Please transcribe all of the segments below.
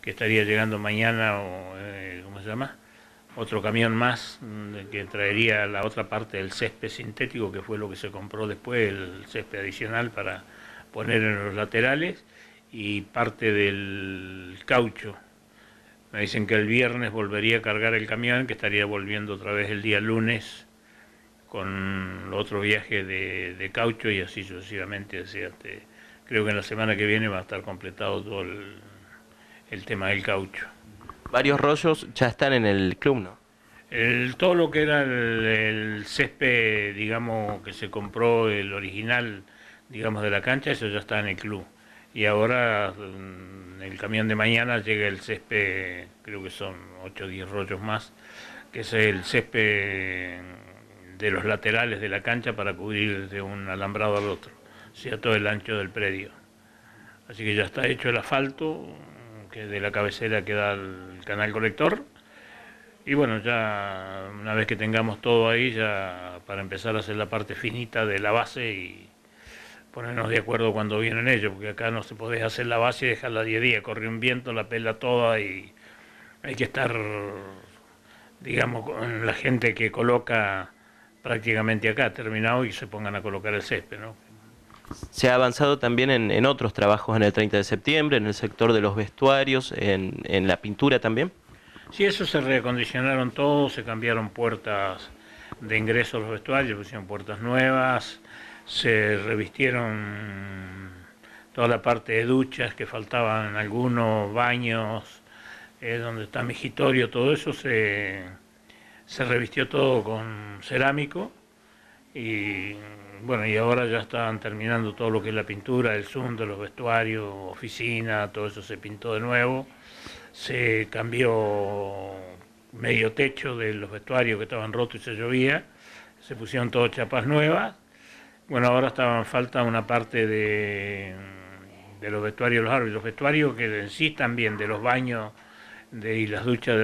que estaría llegando mañana, ¿cómo se llama? Otro camión más que traería la otra parte del césped sintético, que fue lo que se compró después, el césped adicional para poner en los laterales, y parte del caucho. Me dicen que el viernes volvería a cargar el camión, que estaría volviendo otra vez el día lunes con otro viaje de caucho y así sucesivamente. O sea, creo que en la semana que viene va a estar completado todo el tema del caucho. Varios rollos ya están en el club, ¿no? Todo lo que era el césped, digamos, que se compró, el original, digamos, de la cancha, eso ya está en el club. Y ahora, el camión de mañana llega el césped, creo que son 8 o 10 rollos más, que es el césped de los laterales de la cancha para cubrir de un alambrado al otro, o sea, todo el ancho del predio. Así que ya está hecho el asfalto, que de la cabecera que da al canal colector. Y bueno, ya una vez que tengamos todo ahí, ya para empezar a hacer la parte finita de la base y ponernos de acuerdo cuando vienen ellos, porque acá no se podés hacer la base y dejarla 10 días, corre un viento, la pela toda y hay que estar, digamos, con la gente que coloca prácticamente acá terminado y se pongan a colocar el césped, ¿no? Se ha avanzado también en otros trabajos en el 30 de septiembre, en el sector de los vestuarios, en la pintura también. Sí, eso se reacondicionaron todos, se cambiaron puertas de ingreso a los vestuarios, pusieron puertas nuevas, se revistieron toda la parte de duchas que faltaban, algunos baños, donde está migitorio, todo eso se revistió todo con cerámico y bueno, y ahora ya están terminando todo lo que es la pintura, el zoom de los vestuarios, oficina, todo eso se pintó de nuevo, se cambió medio techo de los vestuarios que estaban rotos y se llovía, se pusieron todas chapas nuevas. Bueno, ahora estaba en falta una parte de los vestuarios de los árbitros, los vestuarios que en sí están bien, de los baños y las duchas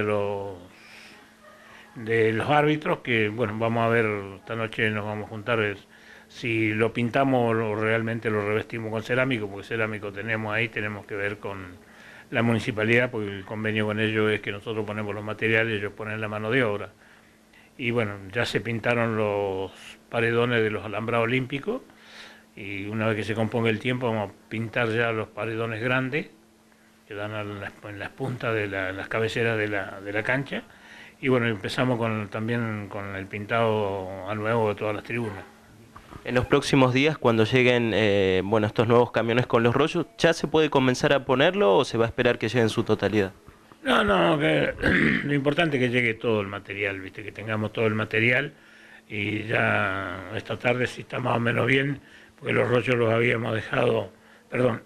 de los árbitros, que bueno, vamos a ver, esta noche nos vamos a juntar si lo pintamos o realmente lo revestimos con cerámico, porque cerámico tenemos ahí, tenemos que ver con la municipalidad, porque el convenio con ellos es que nosotros ponemos los materiales y ellos ponen la mano de obra. Y bueno, ya se pintaron los paredones de los alambrados olímpicos y una vez que se componga el tiempo vamos a pintar ya los paredones grandes que dan en las puntas de las cabeceras de la cancha. Y bueno, empezamos también con el pintado a nuevo de todas las tribunas. En los próximos días, cuando lleguen bueno, estos nuevos camiones con los rollos, ¿ya se puede comenzar a ponerlo o se va a esperar que llegue en su totalidad? No, no, lo importante es que llegue todo el material, ¿viste? Que tengamos todo el material y ya esta tarde si está más o menos bien, porque los rollos los habíamos dejado, perdón,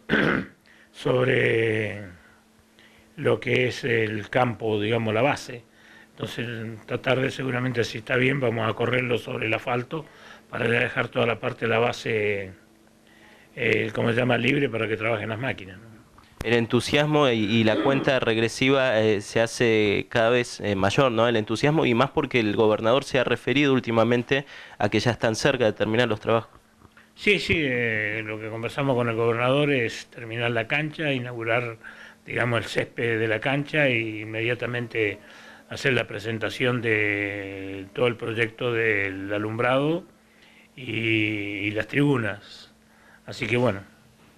sobre lo que es el campo, digamos, la base. Entonces, esta tarde seguramente si está bien vamos a correrlo sobre el asfalto para ya dejar toda la parte de la base, como se llama, libre para que trabajen las máquinas, ¿no? El entusiasmo y la cuenta regresiva se hace cada vez mayor, ¿no? El entusiasmo y más porque el gobernador se ha referido últimamente a que ya están cerca de terminar los trabajos. Sí, sí, lo que conversamos con el gobernador es terminar la cancha, inaugurar, digamos, el césped de la cancha e inmediatamente hacer la presentación de todo el proyecto del alumbrado y las tribunas. Así que bueno,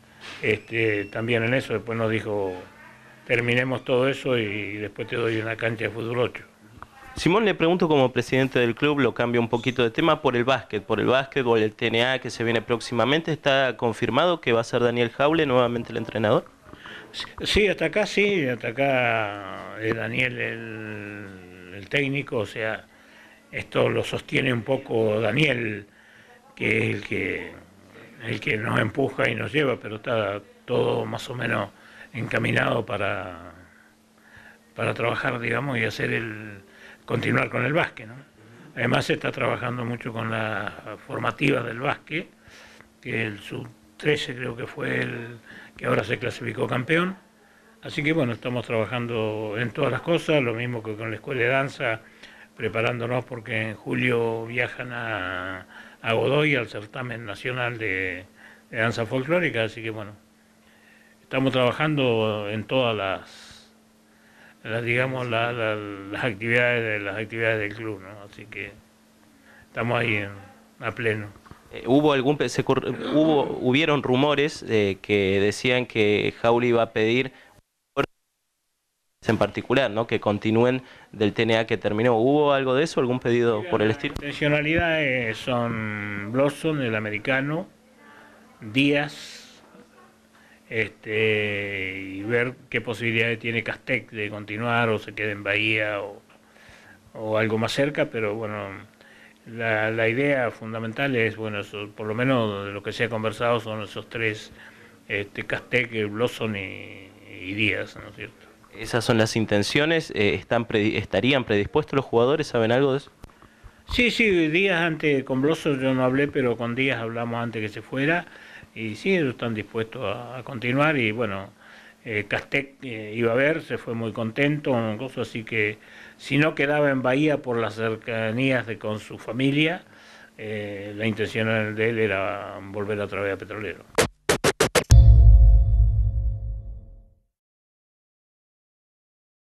también en eso después nos dijo, terminemos todo eso y después te doy una cancha de fútbol 8. Simón, le pregunto como presidente del club, lo cambio un poquito de tema por el básquetbol, el TNA que se viene próximamente. ¿Está confirmado que va a ser Daniel Jaule nuevamente el entrenador? Sí, hasta acá es Daniel el técnico, o sea, esto lo sostiene un poco Daniel, que es el que nos empuja y nos lleva, pero está todo más o menos encaminado para trabajar, digamos, y continuar con el básquet, ¿no? Además se está trabajando mucho con las formativas del básquet, que el sub-13 creo que fue el que ahora se clasificó campeón. Así que bueno, estamos trabajando en todas las cosas, lo mismo que con la escuela de danza, preparándonos porque en julio viajan a Godoy al certamen nacional de danza folclórica, así que bueno, estamos trabajando en todas digamos, las actividades del club, ¿no? Así que estamos ahí a pleno. Hubieron rumores que decían que Jauli iba a pedir en particular, ¿no? Que continúen del TNA que terminó. ¿Hubo algo de eso? ¿Algún pedido por el Las estilo? intencionalidades son Blossom, el americano, Díaz, y ver qué posibilidades tiene Castec de continuar o se quede en Bahía o algo más cerca, pero bueno, la idea fundamental es, bueno, eso, por lo menos de lo que se ha conversado son esos tres, Castec, Blossom y Díaz, ¿no es cierto? Esas son las intenciones. ¿Estarían predispuestos los jugadores? ¿Saben algo de eso? Sí, sí, Díaz antes, con Blossom yo no hablé, pero con Díaz hablamos antes que se fuera, y sí, ellos están dispuestos a continuar, y bueno, Castec iba a ver, se fue muy contento, así que si no quedaba en Bahía por las cercanías con su familia, la intención de él era volver otra vez a Petrolero.